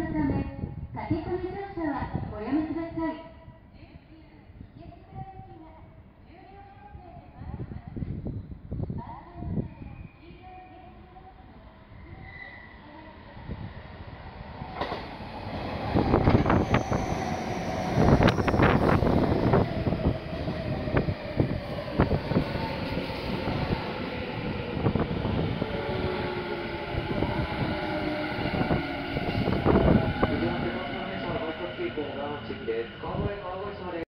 のため、駆け込み乗車はおやめください。